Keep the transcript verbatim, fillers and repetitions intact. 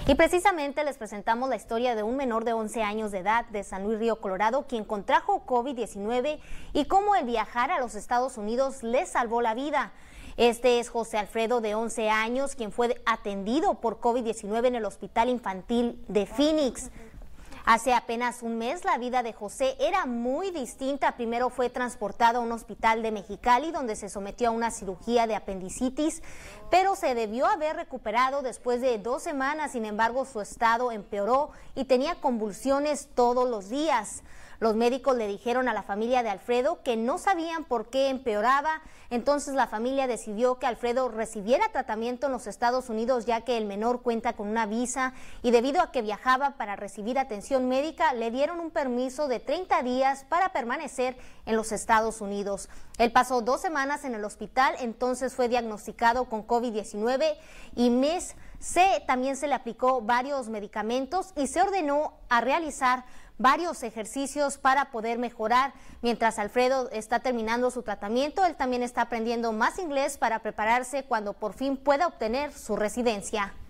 Y precisamente les presentamos la historia de un menor de once años de edad de San Luis Río Colorado, quien contrajo COVID diecinueve y cómo el viajar a los Estados Unidos le salvó la vida. Este es José Alfredo, de once años, quien fue atendido por COVID diecinueve en el Hospital Infantil de Phoenix. Hace apenas un mes la vida de José era muy distinta. Primero fue transportado a un hospital de Mexicali, donde se sometió a una cirugía de apendicitis, pero se debió haber recuperado después de dos semanas. Sin embargo, su estado empeoró y tenía convulsiones todos los días. Los médicos le dijeron a la familia de Alfredo que no sabían por qué empeoraba. Entonces la familia decidió que Alfredo recibiera tratamiento en los Estados Unidos, ya que el menor cuenta con una visa, y debido a que viajaba para recibir atención médica, le dieron un permiso de treinta días para permanecer en los Estados Unidos. Él pasó dos semanas en el hospital, entonces fue diagnosticado con COVID diecinueve y mes C también se le aplicó varios medicamentos y se ordenó a realizar varios ejercicios para poder mejorar. Mientras Alfredo está terminando su tratamiento, él también está aprendiendo más inglés para prepararse cuando por fin pueda obtener su residencia.